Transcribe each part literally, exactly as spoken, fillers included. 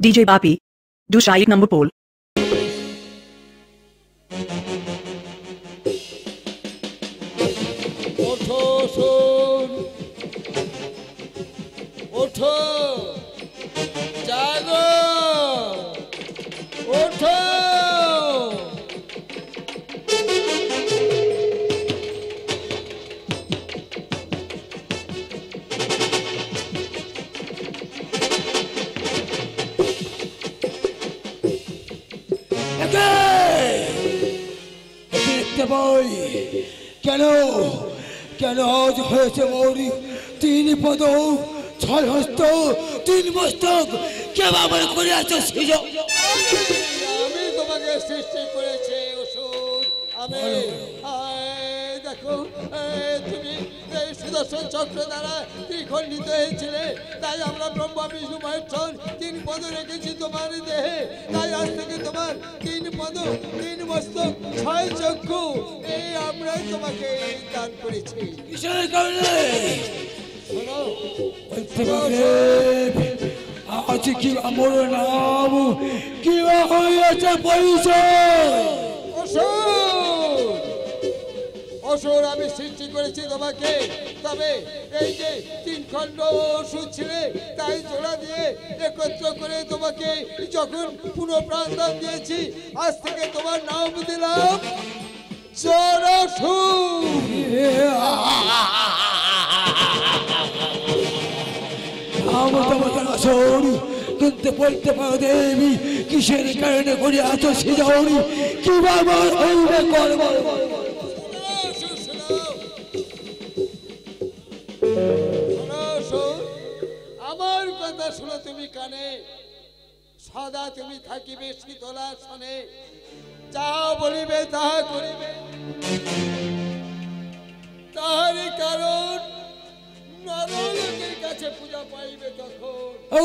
D J Papi, do Shaik number poll. ওঠো শোন, ওঠো জাগো, ওঠো। কেন কেন আজ হয়েছে মৌরি তিন পদ ছয় হস্ত তিন মস্তক কেউ আমার করে আছো আমি তোমাকে সৃষ্টি করেছি অসুর আমি দেখো তুমি এই সুদর্শন চক্র দ্বারা ত্রিখণ্ডিত হয়েছিলে তাই আমরা ব্রহ্মা বিষ্ণু মহেশ্বর তিন পদ রেখেছি তোমার দেহে তাই আজ থেকে তোমার তিন পদ তিন মস্তক ছয় চক্ষু এই আমরা তোমাকে দান করেছি কিসের কারণে আজ কি আমার নাম কি হয়েছে পরিচয় অসুর আমি সৃষ্টি করেছি তোমাকে তবে এই যে তিন খণ্ড অসুর ছিলে তাই জোড়া দিয়ে একত্র করে তোমাকে যখন পুনঃ প্রাণ দান দিয়েছি আজ থেকে তোমার নাম দিলাম কিন্তু বলতে পারো দেবী কিসের কারণে করে আছো সে যাওনি কিভাবে আমার কথা শুনো তুমি কানে সদা তুমি থাকিবে শীতলা শোনে যা বলিবে তাহা করিবে তাহার কারণ নরলোকের কাছে পূজা পাইবে তখন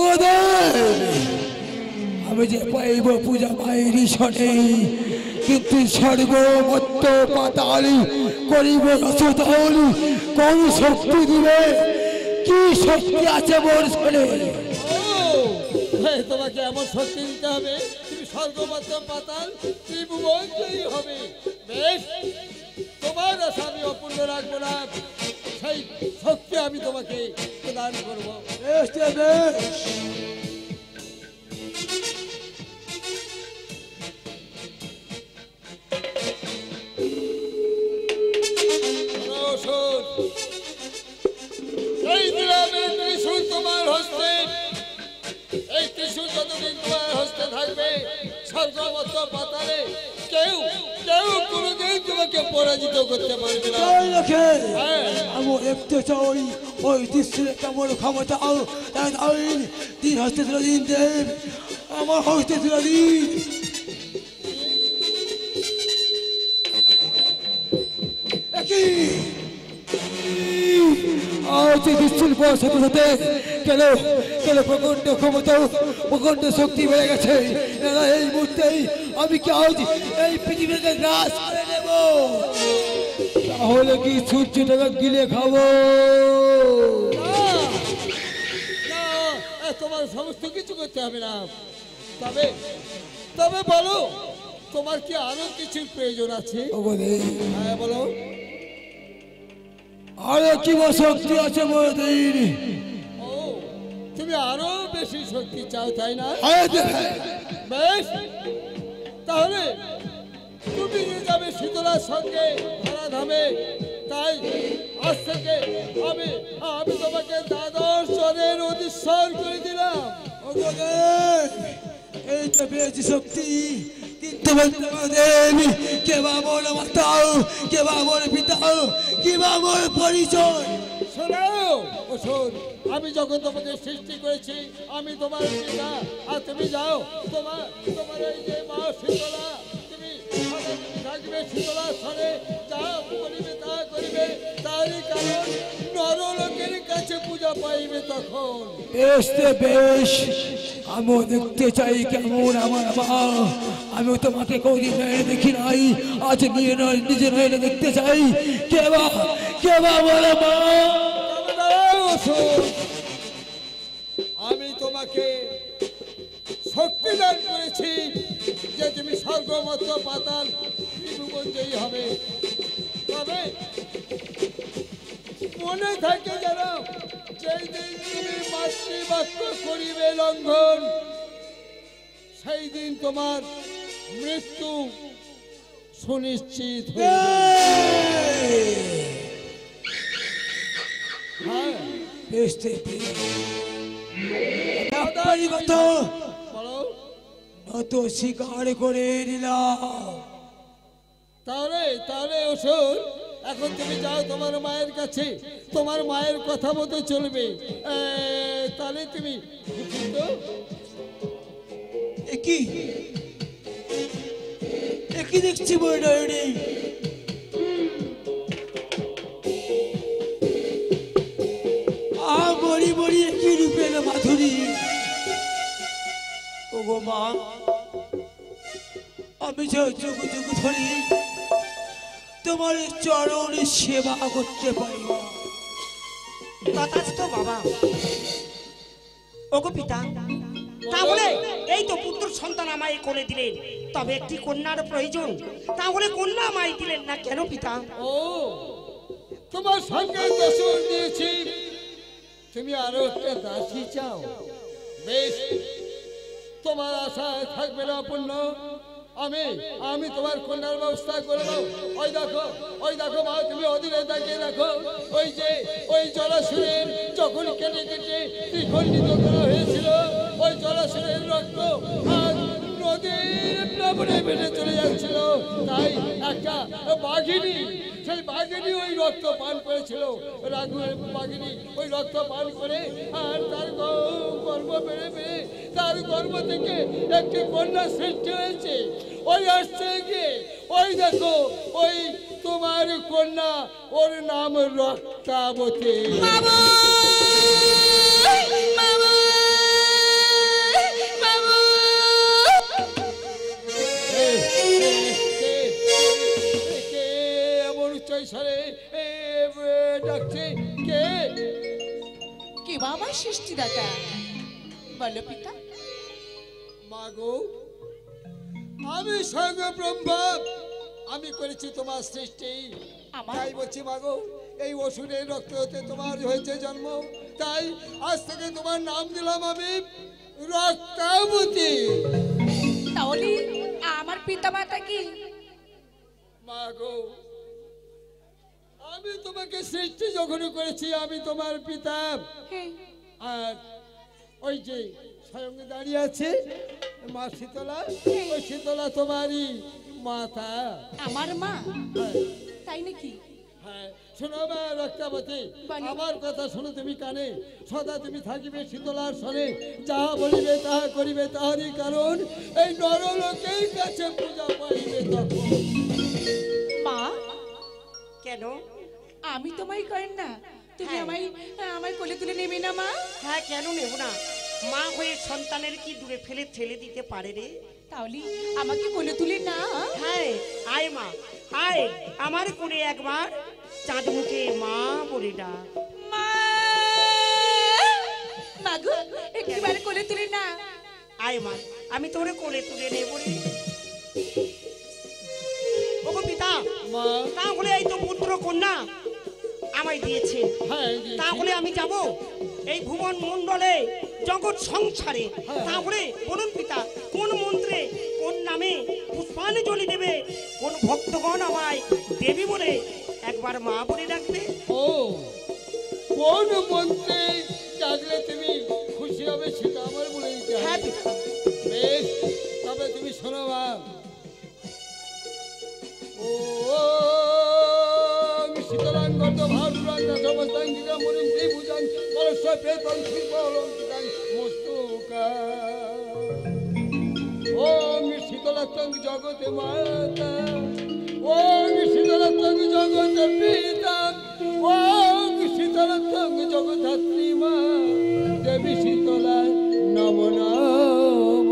আমি যে পাইব পূজা পাইনি শোনে কিন্তু স্বর্গ মত্ত পাতালি করিব রসতালি কোন শক্তি দিবে কি শক্তি আছে মোর শোনে তোমাকে এমন শক্তি দিতে হবে তুমি স্বর্গমত্ত পাতাল ত্রিভুবনজয়ী হবে বেশ তোমার আশা আমি অপূর্ণ রাখবো না সেই শক্তি আমি তোমাকে প্রদান করবো বেশ বেশ এই গ্রামের ত্রিশূল তোমার হস্তে এই ত্রিশূল যতদিন তোমার হস্তে থাকবে স্বর্গমত্ত পাতালে কেউ কেউ কোনোদিন তোমাকে পরাজিত করতে পারবে না আমি দেখতে চাই ওই ত্রিশূলের কেমন ক্ষমতা দিন হস্তে তুলে দিন দেব আমার হস্তে তুলে দিন সাথে সাথে কেন কেন প্রকণ্ড ক্ষমতা প্রকণ্ড শক্তি বেড়ে গেছে এই মুহূর্তেই আমি কি আজ এই পৃথিবীকে গ্রাস করে নেব তাহলে কি সূর্যটাকে গিলে খাবো তোমার সমস্ত কিছু করতে হবে না তবে তবে বলো তোমার কি আরো কিছুর প্রয়োজন আছে হ্যাঁ বলো আরো কি শক্তি আছে মহাদেব ও তুমি আরো বেশি শক্তি চাও তাই না বেশ তাহলে তুমি নিয়ে যাবে শীতলার সঙ্গে ধরাধামে তাই আজ থেকে আমি আমি তোমাকে দ্বাদশ জনের অধিশ্বর করে দিলাম এই তো পেয়েছি শক্তি কিন্তু বলতে দেবী কে বা মোর মাতাও কে বা মোর পিতাও কে বা মোর পরিচয় শোনাও ও শোন আমি যখন তোমাকে সৃষ্টি করেছি আমি তোমার পিতা আর তুমি যাও তোমার তোমার এই যে মা শীতলা তুমি থাকবে শীতলা স্বরে যা করিবে তা করিবে তারই কারণ নরলোকের কাছে পূজা পাইবে তখন বেশ বেশ আমিও দেখতে চাই কেমন আমার মা আমি তোমাকে কোনদিন নয় দেখি নাই আজ নিয়ে নয় নিজে নয় দেখতে চাই কে বা কে বা বলো মা আমি তোমাকে শক্তি দান করেছি যে তুমি স্বর্গমত্ত পাতাল ত্রিভুবনজয়ী হবে। তবে মনে থাকে যেন যেই দিন তুমি মাতৃবাক্য করিবে লঙ্ঘন, সেই দিন তোমার মৃত্যু সুনিশ্চিত স্বীকার করে নিলাম। তাহলে তাহলে অসুর, এখন তুমি যাও তোমার মায়ের কাছে, তোমার মায়ের কথা মতো চলবে। তাহলে তুমি একই একই দেখছি বইডায়নি। আ বড়ি বড়ি একই রূপের মাধুরী। ও গো মা, আমি যুগ যুগ ধরি তোমার চরণ সেবা করতে পারি। তথাস্তু বাবা। ওগো পিতা, তাহলে এই তো পুত্র সন্তান আমায় কোলে দিলেন, তবে একটি কন্যার প্রয়োজন, তাহলে কন্যা আমায় দিলেন না কেন পিতা? ও, তোমার সঙ্গে দশর দিয়েছি, তুমি আরো একটা দাসী চাও। বেশ, তোমার আশা থাকবে না পূর্ণ। আমি আমি তোমার কন্যার ব্যবস্থা করে দাও। ওই দেখো ওই দেখো মা, তুমি অধীনে তাকিয়ে দেখো, ওই যে ওই জলাশয়ের যখন কেটে কেটে ত্রিখণ্ডিত করা হয়েছিল, ওই জলাশয়ের রক্ত আজ নদীর প্লাবনে বেড়ে চলে যাচ্ছিল। তাই একটা বাঘিনী, সেই বাঘিনী ওই রক্ত পান করেছিল। রাঘুয়ের বাঘিনী ওই রক্ত পান করে আর তার গর্ভ বেড়ে বেড়ে তার গর্ভ থেকে একটি কন্যা সৃষ্টি হয়েছে। ওই আসছে গিয়ে ওই দেখো ওই তোমার কন্যা, ওর নাম রক্তাবতী। ডাকছে কে? কে বাবা সৃষ্টিদাতা? বলো পিতা। মাগো, আমি স্বয়ং ব্রহ্মা, আমি করেছি তোমার সৃষ্টি। তাই বলছি মাগো, এই অসুরের রক্ত হতে তোমার হয়েছে জন্ম, তাই আজ থেকে তোমার নাম দিলাম আমি রক্তাবতী। তাহলে আমার পিতা মাতা কি? মাগো, আমি তোমাকে সৃষ্টি যখন করেছি আমি তোমার পিতা। আর ওই যে স্বয়ং দাঁড়িয়ে আছে মা শীতলা, ওই শীতলা তোমারই মাতা। আমার মা? তাই নাকি? হ্যাঁ, শোনো মা রক্তাবতী, আমার কথা শোনো তুমি কানে। সদা তুমি থাকিবে শীতলার সনে, যাহা বলিবে তাহা করিবে তাহারই কারণ এই নরলোকের কাছে পূজা পাইবে তখন। মা, কেন? আমি তোমায় করেন না, তুমি আমায় আমায় কোলে তুলে নেবে না মা? হ্যাঁ, কেন নেব না? মা হয়ে সন্তানের কি দূরে ফেলে ঠেলে দিতে পারে রে? তাহলে আমাকে কোলে তুলে না। হ্যাঁ, আয় মা, আয় আমার কোলে একবার, চাঁদ মুখে মা বলে ডাক। মা, মাগো একবার কোলে তুলে না। আয় মা, আমি তোরে কোলে তুলে নেব রে। ওগো পিতা, তাহলে এই তো পুত্র কন্যা আমায় দিয়েছে, তাহলে আমি যাব এই ভুবন মণ্ডলে জগৎ সংসারে। তাহলে বলুন পিতা, কোন মন্ত্রে কোন নামে পুষ্পাঞ্জলি দেবে, কোন ভক্তগণ আমায় দেবী বলে একবার মা বলে ডাকবে? ও, কোন মন্ত্রে ডাকলে তুমি খুশি হবে সেটা আমার বলে দিতে হবে। হ্যাঁ পিতা। বেশ, তবে তুমি শোনো মা। ও শীতলাঙ্গত ভারুরাঙ্গ সমস্তাঙ্গিকা মরিং ত্রিভুজাং কলস্য প্রেতং শিল্পলঙ্কিতাং মস্তুকা। ওং শীতলাত্তং জগতে মাতা, ওং শীতলাত্তং জগতে পিতা, ওং শীতলাত্তং জগদ্ধাত্রী মা, দেবী শীতলা নম নম।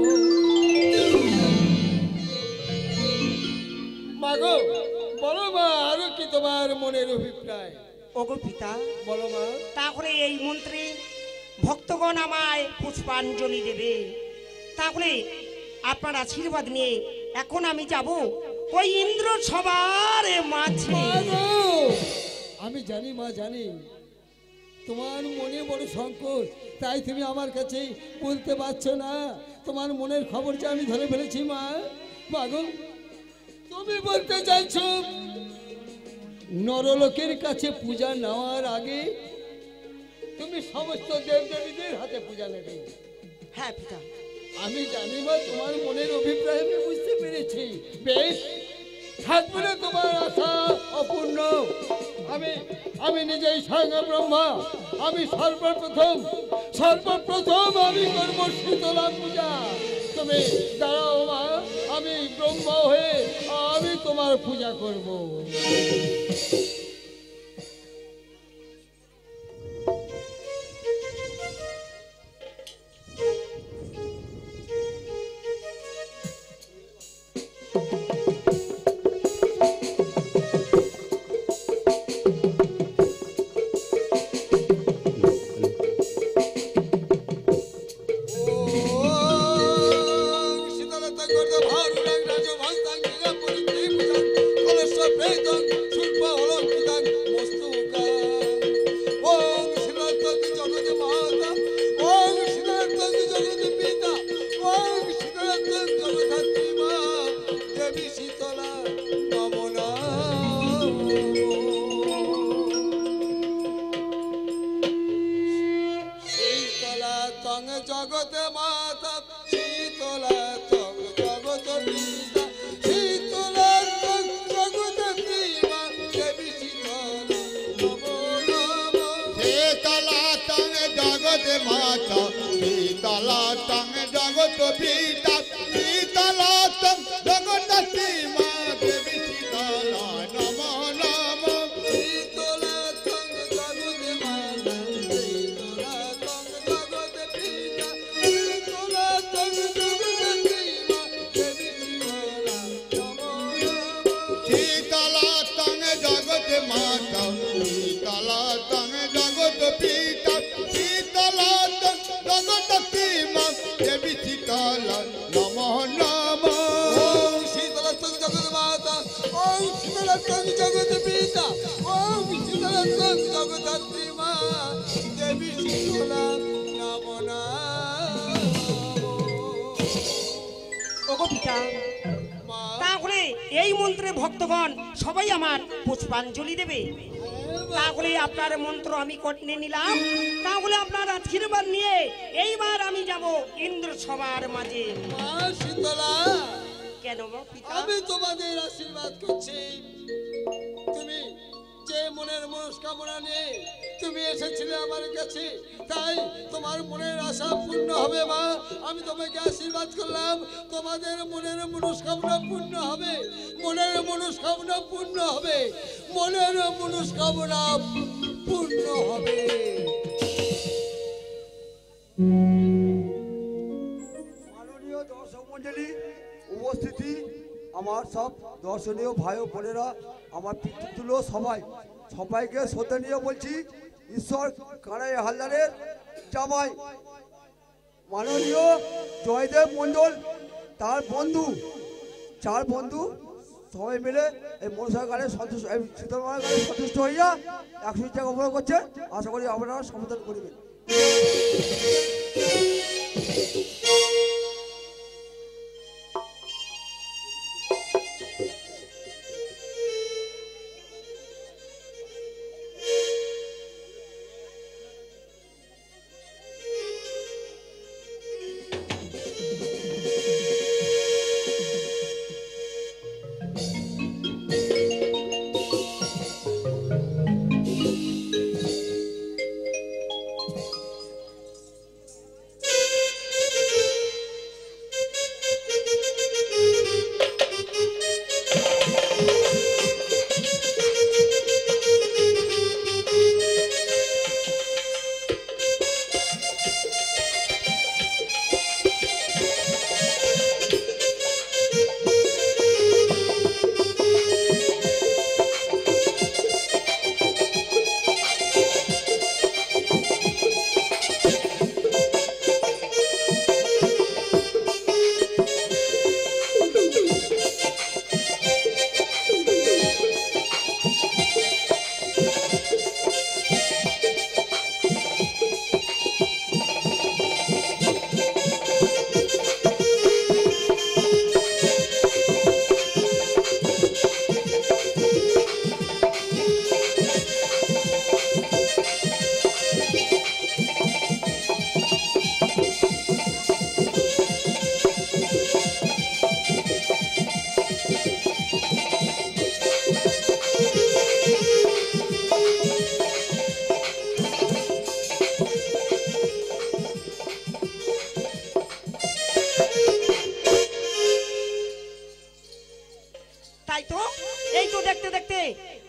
মাগো, বলো মা, আরো কি তোমার মনের অভিপ্রায়? ওগো পিতা, বলো মা। তাহলে এই মন্ত্রে ভক্তগণ আমায় পুষ্পাঞ্জলি দেবে, তাহলে আপনার আশীর্বাদ নিয়ে এখন আমি যাব ওই ইন্দ্র সবার মাঝে। আমি জানি মা, জানি তোমার মনে বড় সংকট, তাই তুমি আমার কাছে বলতে পারছো না। তোমার মনের খবরটা আমি ধরে ফেলেছি মা। পাগল, তুমি বলতে চাইছো নরলোকের কাছে পূজা নেওয়ার আগে তুমি সমস্ত দেবদেবীদের হাতে পূজা নেবে? হ্যাঁ পিতা, আমি জানি মা, তোমার মনের অভিপ্রায় আমি বুঝতে পেরেছি। বেশ, থাকবে না তোমার আশা অপূর্ণ। আমি আমি নিজেই স্বয়ং ব্রহ্মা। আমি সর্বপ্রথম সর্বপ্রথম আমি করব শীতলা পূজা। তুমি দাঁড়াও মা, আমি ব্রহ্মা হয়ে আমি তোমার পূজা করব। জগতে মাতা শীতলা তং জগত পিতা শীতলা তং জগত পিতা দেবী শীতলা নমো নমো। শীতলা তং জগতে মাতা শীতলা তং জগত পিতা শীতলা তং জগত পিতা দেবী শীতলা নমো নমো। শীতলা তং জগতে মাতা শীতলা তং জগত পিতা শীতলা তং জগত পিতা দেবী শীতলা নমো নমো। শীতলা তং জগতে মাতা শীতলা তং জগত পিতা শীতলা তং জগত পিতা দেবী শীতলা নমো নমো। ওম শীতলা তং জগত মাতা ওম শীতলা তং জগত পিতা ওম শীতলা তং জগদ্ধাত্রী মা দেবী শীতলা নমো নমো। ওগো পিতা, মা তাহলে এই মন্ত্রে ভক্তগণ সবাই আমার পুষ্পাঞ্জলি দেবে। তাহলে আপনার মন্ত্র আমি কটনে নিলাম। তাহলে আপনার আশীর্বাদ নিয়ে এইবার আমি যাব ইন্দ্র সবার মাঝে। মা শীতলা, কেন গো পিতা? আমি তোমাদের আশীর্বাদ করছি। তুমি যে মনের মনস্কামনা নিয়ে তুমি এসেছিলে আমার কাছে, তাই তোমার মনের আশা পূর্ণ হবে মা। আমি তোমাকে আশীর্বাদ করলাম, তোমাদের মনের মনস্কামনা পূর্ণ হবে, মনের মনস্কামনা পূর্ণ হবে, মনের মনস্কামনা পূর্ণ হবে। মাননীয় দর্শক মন্ডলী, উপস্থিতি আমার সব দর্শনীয় ভাই ও বোনেরা, আমার পিতৃতুল্য সবাই, সবাইকে শ্রদ্ধনীয় বলছি। ঈশ্বর কানাই হালদারের জামাই মাননীয় জয়দেব মণ্ডল, তার বন্ধু, চার বন্ধু সবাই মিলে এই মনসা গানে সন্তুষ্ট, এই শীতলমার গানে সন্তুষ্ট হইয়া একশো টাকা অপরাধ করছে। আশা করি আপনারা সমর্থন করবেন।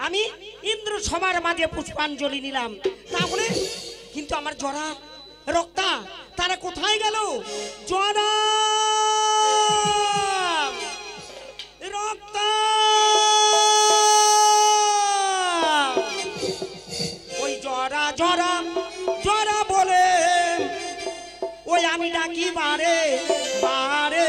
আমি ইন্দ্র সবার মাঝে পুষ্পাঞ্জলি নিলাম, তাহলে কিন্তু আমার জরা রক্তা তারা কোথায় গেল? জরা রক্তা ওই জরা জরা জরা বলে ওই আমি ডাকি বারে বারে।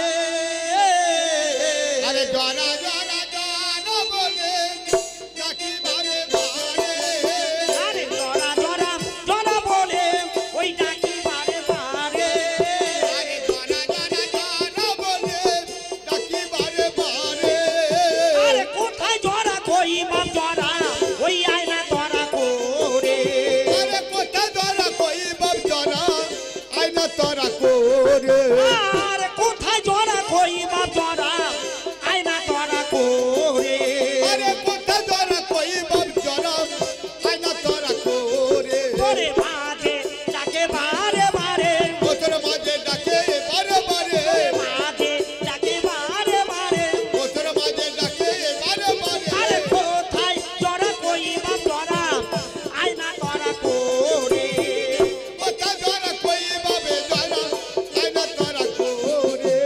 আরে জরা জরা জরা বলে ডাকি বারে বারে। আরে জরা জরা জরা বলে ওই ডাকি বারে বারে। আরে জরা জরা জরা বলে ডাকি বারে বারে। আরে কোথায় জরা কই বাপ জরা ওই আয়না ধরা করে। আরে কোথায় জরা কই বাপ জরা আয়না তোরা করে। আরে কোথায় জরা কই বাপ জরা আয়না ধরা করে। আরে কোথায় জরা কই বাপ জরা আয়না তোরা করে। করে মাঝে ডাকে বারে বারে। ওদের মাঝে ডাকে বারে বারে। মাঝে ডাকে বারে বারে। ওদের মাঝে ডাকে বারে বারে। আরে কোথায় জরা কই বাপ জরা আয়না ধরা করে। কোথায় জরা কই বাবে জরা আয়না তোরা করে।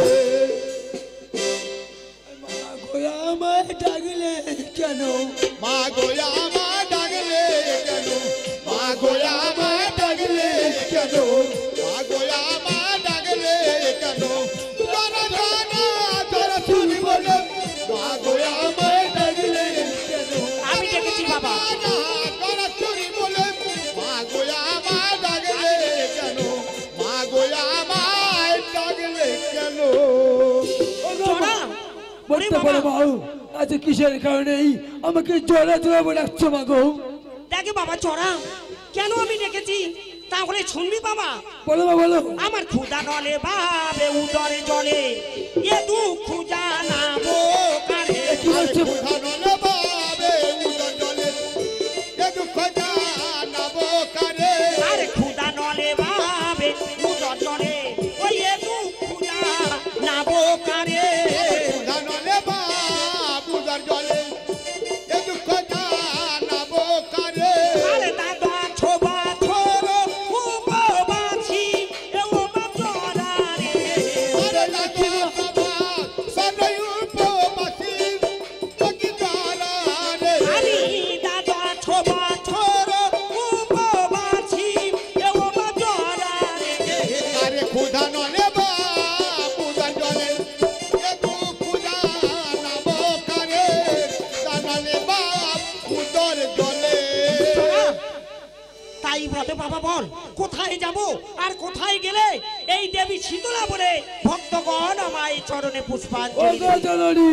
মা গোয়া আমায় ডাকলে কেন? মা গোয়া আমার ডাকলে কেন? মা গোয়া আমার ডাকলে কেন? মা গোয়া আমার ডাকলে কেন? জরা জরা জরা শুনি বলে মা গোয়া আমার ডাকলে কেন? আমি ডেকেছি বাবা। জরা শুনি বলে মা গোয়া আমার ডাকলে কেন? মা গোয়া আমার ডাকলে কেন? জরা ওরে বলতে পারো বাবা, মা, আজ কিসের কারণেই আমাকে জোড়া জোড়া বলে ডাকছো মা গো? দেখে বাবা জরা কেন আমি ডেকেছি তাহলে শুনবি বাবা। বলো মা বলো। আমার ক্ষুদা নলে বাবে উদরে জলে এ দুঃখ জানাবো কারে। কি বলছো? উঠানো বাবে উদর জলে এ দুঃখ জানাবো কারে। আরে ক্ষুদা নলে বাবে উদর জলে ওই এ দুঃখ জানাবো কারে। উঠানো বাবু উদর জলে এ দুঃখ জানাবো কারে। আরে দাদা ছোবা ছোড়ো উপবাসী এ ও বাপ জরা রে। আরে দাদা বাবা সবাই উপবাসী বাকি জরা রে। আরে দাদা ছোবা ছোড়ো উপবাসী এ ও বাপ জরা রে। আরে উঠানো বাবু উদর জলে এ দুঃখ জানাবো কারে। জানালে বাপ উদর জলে। তাই বলে বাবা বল কোথায় যাব আর কোথায় গেলে এই দেবী শীতলা বলে ভক্তগণ আমায় চরণে ও পুষ্পাঞ্জলি গো জননী,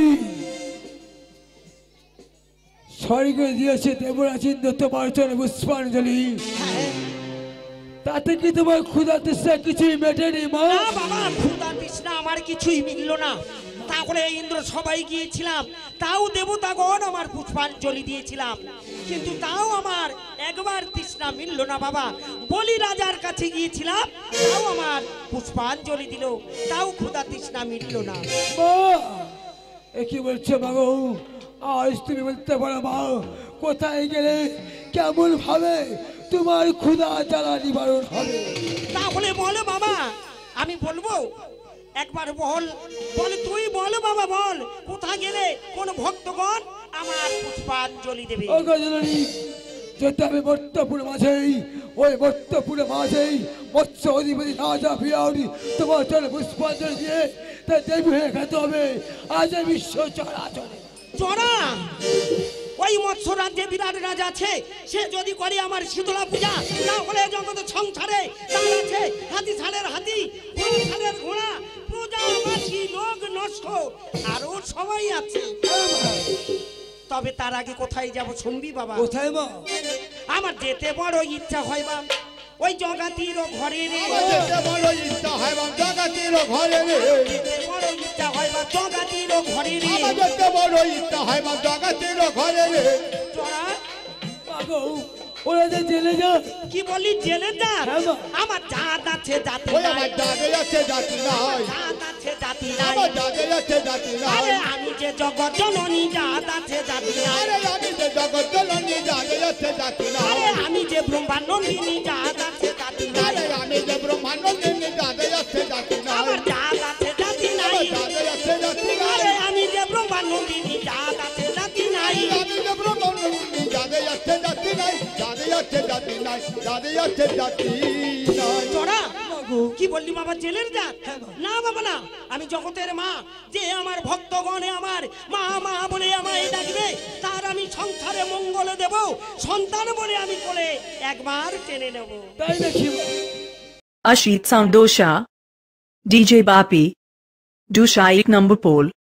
স্বর্গ দিয়েছে দেবরাজিন্দ্র তোমার চরণে পুষ্পাঞ্জলি। হ্যাঁ। তাতে কি তোমার ক্ষুধা তৃষ্ণা কিছুই মেটেনি মা? না বাবা ক্ষুধা তৃষ্ণা আমার কিছুই মিলল না, তাহলে ইন্দ্র সবাই গিয়েছিলাম, তাও দেবতাগণ আমার পুষ্পাঞ্জলি দিয়েছিলাম, কিন্তু তাও আমার একবার তৃষ্ণা মিলল না বাবা। বলি রাজার কাছে গিয়েছিলাম, তাও আমার পুষ্পাঞ্জলি দিল, তাও ক্ষুধা তৃষ্ণা মিলল না। মা, এ কি বলছো মা গো? আজ তুমি বলতে পারো মা, কোথায় গেলে কেমন ভাবে তোমার ক্ষুধা জ্বালা নিবারণ হবে? তাহলে বলো বাবা, আমি বলবো, একবার বল, বলে তুই বল বাবা, বল কোথায় গেলে কোন ভক্তগণ আমার পুষ্পাঞ্জলি দেবে। ও গো জননী, যেতে হবে বর্তপুর মাঝেই, ওই বর্তপুর মাঝেই মৎস্য অধিপতি রাজা বিরাউরি তোমার চলে পুষ্পাঞ্জলি দিয়ে তা দেবী হয়ে খেতে হবে আজ এই বিশ্ব চরাচরে। চড়া ওই মৎস্য রাজ্যে বিরাট রাজা আছে, সে যদি করে আমার শীতলা পূজা, তাহলে জগৎ সংসারে তার আছে হাতি ছাড়ের হাতি, ঘোড়া ছাড়ের ঘোড়া, প্রজা মাছি লোক নষ্ট আরো সবাই আছে। তবে তার আগে কোথায় যাব শুনবি বাবা? কোথায় মা? আমার যেতে বড় ইচ্ছা হয় বা ওই জগাতির ঘরে রে, যেতে বড় ইচ্ছা হয় বা জগাতির ঘরে রে, যেতে বড় ইচ্ছা হয় বা জগাতির ঘরে রে। আমার যেতে বড় ইচ্ছা হয় বা জগাতির ঘরে রে। চড়া মা গো, ওরা যে জেলে যা। কি বলি জেলে যা? হ্যাঁ মা। আমার জাত আছে জাতি ওই নাই, আমার জাগে আছে জাতি নাই, জাত আছে জাতি জাতি নাই আমার যাদের আছে জাতি নাই আরে আমি যে জগৎ জননী জাত আছে জাতি নাই আরে আমি যে জগৎ জননী যাদের আছে জাতি নাই আরে আমি যে ব্রহ্মানন্দিনী জাত আছে জাতি নাই আরে আমি যে ব্রহ্মানন্দিনী যাদের আছে জাতি নাই আমার জাত আছে জাতি নাই আমার যাদের আছে জাতি নাই আরে আমি যে ব্রহ্মানন্দিনী জাত আছে জাতি নাই আমি যে ব্রহ্মানন্দিনী যাদের আছে জাতি নাই যাদের আছে জাতি নাই যাদের আছে জাতি নাই তোরা কি বললি বাবা জেলের জাত না বাবা না আমি জগতের মা যে আমার ভক্তগণে আমার মা মা বলে আমায় ডাকবে তার আমি সংসারে মঙ্গল দেব সন্তান বলে আমি কোলে একবার টেনে নেব তাই নাকি Ashit Sound Dosha, D J Bapi, Dusha एक number pole.